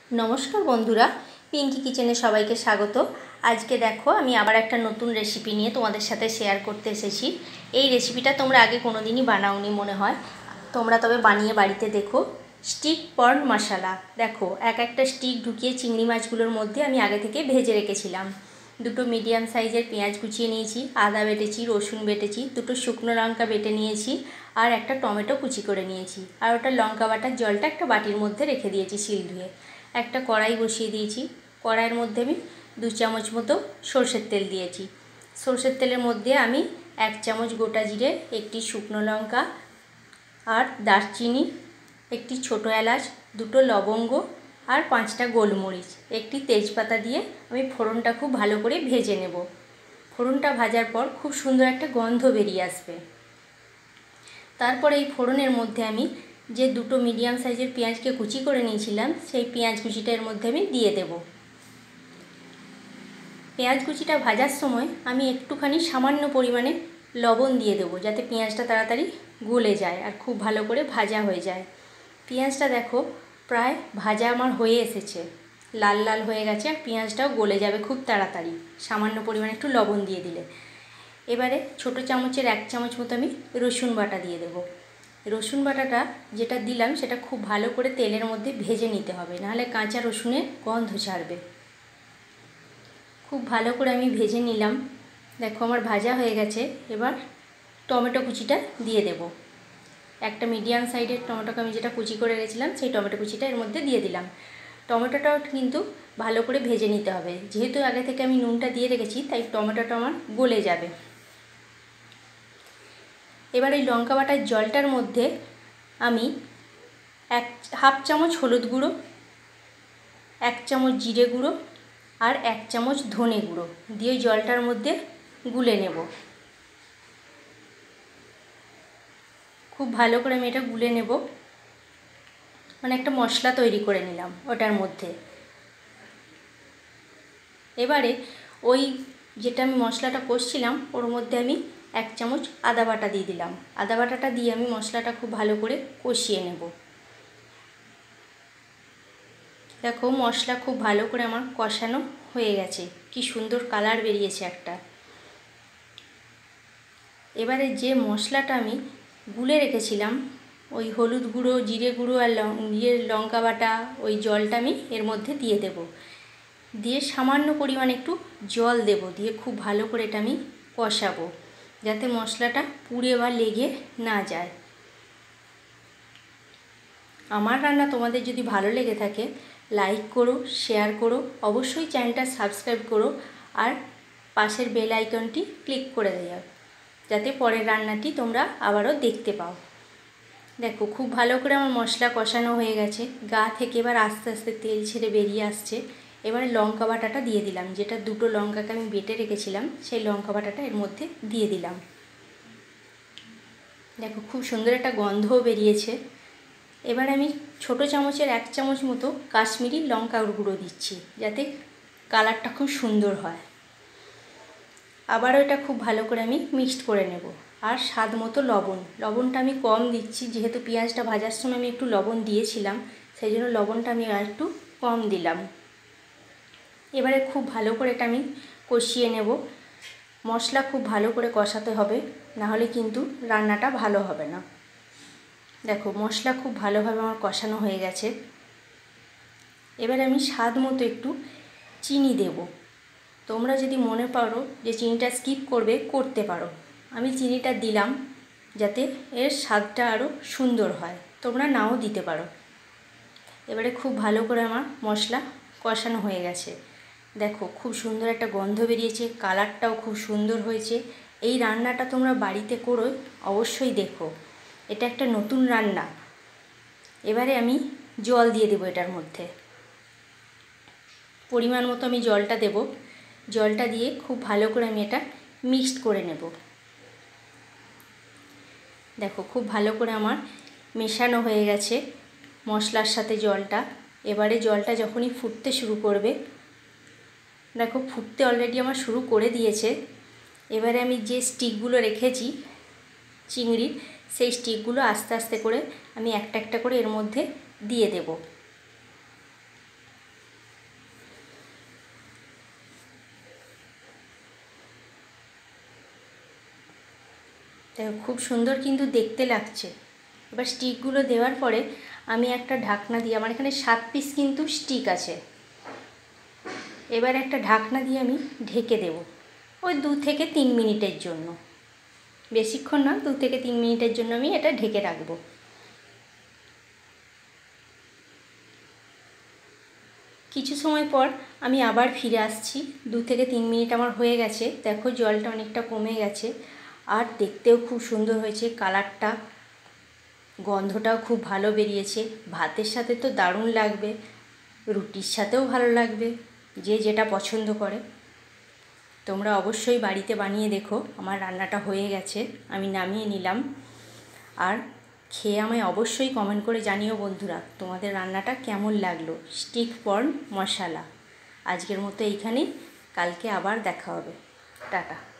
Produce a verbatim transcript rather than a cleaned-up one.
नमस्कार बंधुरा पिंकी किचेने सबाइके स्वागत। आज के देखो आमी आबार एक नतून रेसिपि निये तोमादेर साथे शेयर करते एसेछि। एई रेसिपिटा तोमरा आगे कोनोदिनई बानाओनि मने हय, तोमरा तबे बानिये बाड़ीते देखो। स्टिक पॉर्न मसाला देखो एक एकटा स्टिक ढुकिये चिंगड़ी माछगुलोर मध्य आमी आगे थेके भेजे रेखेछिलाम। दुटो मिडियाम साइजेर पेंयाज कुचिये नियेछि, आदा बेटेछि, रसुन बेटेछि, दुटो शुकनो लंका बेटे नियेछि और एक टमेटो कुचि करे नियेछि और ओटा लंका बाटार जलटा एक बाटिर मध्य रेखे दियेछि शिल धुए। एक कड़ाई बसिए दिएछि, कड़ाइर मध्य आमी दो चामच मतो सर्षेर तेल दिएछि। सर्षेर तेलेर मध्य आमी एक चामच गोटा जिरे, एकटी शुकनो लंका और दारचिनी, एकटी छोटो एलाच, दुटो लवंग और पाँचटा गोलमरिच, एकटी तेजपाता दिए आमी फोड़नटा खूब भालो करे भेजे नेब। फोड़नटा भाजार पर खूब सुंदर एक गन्ध बेरिये आसबे। तारपर एई फोड़नेर मध्य आमी जे दुटो मीडियम साइजेर पेंयाज के कुचि करे निয়েছিলাম সেই पेंयाज कुचिटा एर मध्य आमी दिए देब। पेंयाज कुचिटा भाजार समय आमी एकटुखानी सामान्य परिमाणे लवण दिए देब जाते पेंयाजटा ताड़ाताड़ी गले जाए और खूब भालो करे भाजा हो जाए। पेंयाजटा देखो प्राय भाजा आमार हये एसेছে, लाल लाल हये गेছে और पेंयाजटाও गले जाबे खूब ताड़ाताड़ी सामान्य परिमाणे एकटु लवण दिए दिले। एबारे छोटो चामचेर एक चामच मतो आमी रसुन बाटा दिए देब। रसुन बाटाटा जेटा दिलाम सेटा खूब भालो करे तेलेर मध्य भेजे निते होबे, नाहले काँचा रसुनेर गन्ध छाड़बे। खूब भालो करे आमी भेजे निलाम। देखो आमार भाजा हये गेছে। एबार टमेटो कुचिटा दिए देब। एकटा मीडियाम साइजेर टमेटोके आमी जेटा कुचि करे रेखेছিলাম सेई टमेटो कुचिटा एर मध्य दिए दिलाम। टमेटोटाও किन्तु भालो करे भेजे निते होबे, जेहेतु आगे थेके आमी नुनटा दिए रेखेছি ताई टमेटोटा आमार गले जाबे। एबार এই लंका बाटार जलटार मध्य आमी एक हाफ चामच हलुद गुड़ो, एक चामच जिरे गुड़ो और एक चामच धने गुड़ो दिए जलटार मध्य गुले नेब। खूब भालो करे आमी एटा गुले नेब, माने एकटा मशला तैरी करे निलाम ओटार मध्य। एबारे ओई जेटा आमी मशलाटा कষছিলাম ओर मध्य आमी एक चामच आदा बाटा दिए दिलाम। आदा बाटाटा दिए आमी मशलाटा खूब भालो करे कषिए नेब। देखो मशला खूब भालो करे आमार कषानो हये गेছে, कि सुंदर कालार बेरिয়েছে একটা। एबारे जे मशलाटा आमी गुले रेखेছিলাম ओई हलुद गुड़ो, जिरे गुड़ो और इये लंका बाटा ओई जलटा आमी एर मध्य दिए देब। दिए सामान्य परिमाणे एकटु जल देब, दिए खूब भालो करे एटा आमी कषाबो जाते मशलाटा पुड़े बा लेगे ना जाए। आमार रान्ना तोमादेर जोदि भालो लेगे थाके लाइक करो, शेयर करो, अवश्यई चैनलटा सबस्क्राइब करो और पाशेर बेल आइकनटी क्लिक करे दिओ जाते परेर रान्नाटी तोमरा आबारो देखते पाओ। देखो खूब भालो करे आमार मशला कषानो हये गेছে, गा थेके एबार आस्ते आस्ते तेल छेड़े बेरिये आसছে। एबारे लंका बाटाटा दिए दिलाम, जेटा दुटो लंकाके आमी बेटे रेखेছিলাম सेई लंका बाटाटा एर मध्य दिए दिलाम। देखो खूब सुंदर एक गन्धও बेरिয়েছে। एबारे आमी छोटो चामचेर एक चामच मतो काश्मीरी लंकार गुड़ो दिচ্ছি जाते कालारटा खूब सुंदर হয়। आबारो এটা खूब भालो करे आमी मिक्सड करे नेब और स्वाद मतो लवण, लवणटा आमी कम दिচ্ছি जेहेतु पेঁয়াজটা भाजार समय आमी एकटु लवण दिएছিলাম सेइजন্য लवणटा आमी আর একটু कम दिलाम। एबारे खूब भालो करे এটা আমি কষিয়ে নেব। মশলা খুব ভালো করে কষাতে হবে, না হলে কিন্তু রান্নাটা ভালো হবে না। দেখো মশলা খুব ভালোভাবে আমার কষানো হয়ে গেছে। এবারে আমি স্বাদ মতো একটু চিনি দেব। তোমরা যদি মনে পারো যে চিনিটা স্কিপ করবে করতে পারো, আমি চিনিটা দিলাম যাতে এর স্বাদটা আরও সুন্দর হয়, তোমরা নাও দিতে পারো। এবারে খুব ভালো করে আমার মশলা কষানো হয়ে গেছে। দেখো খুব সুন্দর একটা গন্ধ বেরিয়েছে, কালারটাও খুব সুন্দর হয়েছে। এই রান্নাটা তোমরা বাড়িতে করো, অবশ্যই দেখো, এটা একটা নতুন রান্না। এবারে আমি জল দিয়ে দেব এটার মধ্যে, পরিমাণ মতো আমি জলটা দেব। জলটা দিয়ে খুব ভালো করে আমি এটা মিক্সড করে নেব। দেখো খুব ভালো করে আমার মেশানো হয়ে গেছে মশলার সাথে জলটা। এবারে জলটা যখনই ফুটতে শুরু করবে, দেখো ফুটতে অলরেডি আমার শুরু করে দিয়েছে। এবারে আমি যে স্টিকগুলো রেখেছি চিংড়ির, সেই স্টিকগুলো আস্তে আস্তে করে আমি একটা একটা করে এর মধ্যে দিয়ে দেব। দেখো খুব সুন্দর কিন্তু দেখতে লাগছে। এবার স্টিকগুলো দেওয়ার পরে আমি একটা ঢাকনা দিয়ে, আমার এখানে সাত পিস কিন্তু স্টিক আছে, এবার একটা ঢাকনা দিয়ে আমি ঢেকে দেব ওই দু থেকে তিন মিনিটের জন্য, বেশিক্ষণ না, দু থেকে তিন মিনিটের জন্য আমি এটা ঢেকে রাখবো। কিছু সময় পর আমি আবার ফিরে আসছি। দু থেকে তিন মিনিট আমার হয়ে গেছে, দেখো জলটা অনেকটা কমে গেছে আর দেখতেও খুব সুন্দর হয়েছে, কালারটা গন্ধটাও খুব ভালো বেরিয়েছে। ভাতের সাথে তো দারুণ লাগবে, রুটির সাথেও ভালো লাগবে, যে যেটা পছন্দ করে। তোমরা অবশ্যই বাড়িতে বানিয়ে দেখো। আমার রান্নাটা হয়ে গেছে, আমি নামিয়ে নিলাম। আর খেয়ে আমায় অবশ্যই কমেন্ট করে জানিও বন্ধুরা তোমাদের রান্নাটা কেমন লাগলো। স্টিক পর্ন মশলা আজকের মতো এইখানেই, কালকে আবার দেখা হবে। টাটা।